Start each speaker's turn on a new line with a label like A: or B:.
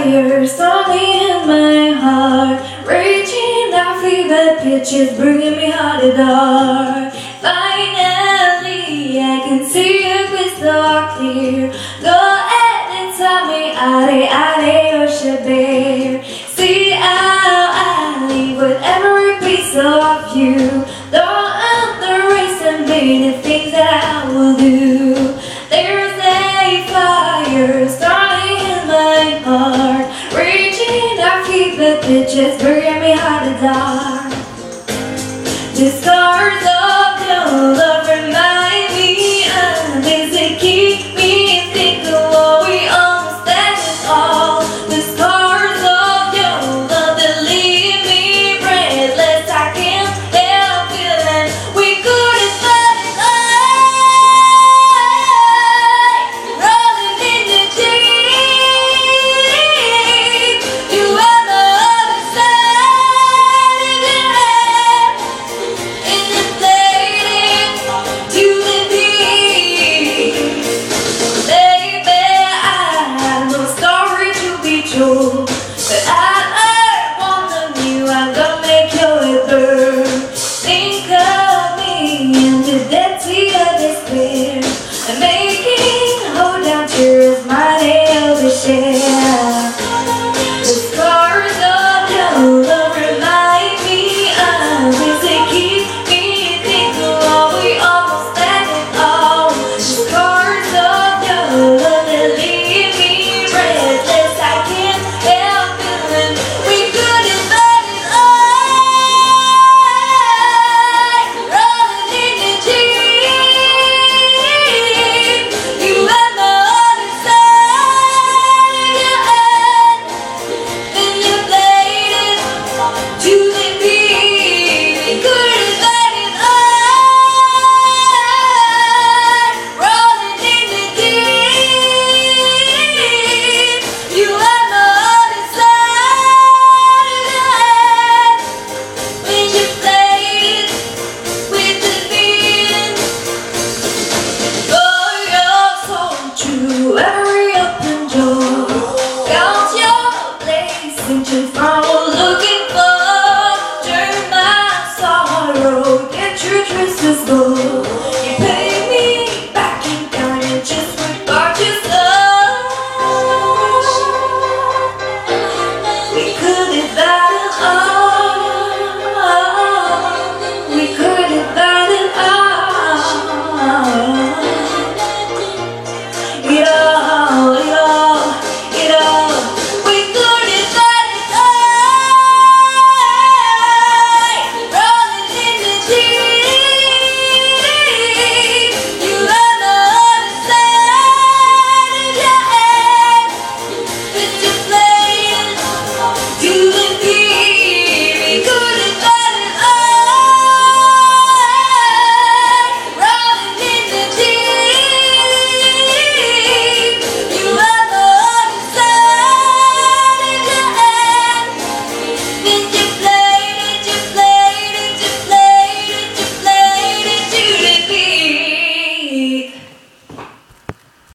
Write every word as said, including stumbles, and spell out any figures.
A: fire starting in my heart, reaching that fever pitch is bringing me out of the dark. Finally, I can see you crystal clear. Go ahead and tell me, Ade, Ade, or Shabir. See how I leave with every piece of you. Don't underestimate the things that I will do. There's a fire starting in my heart, reaching that fever pitch is bringing me out of the dark. The scars of your love remind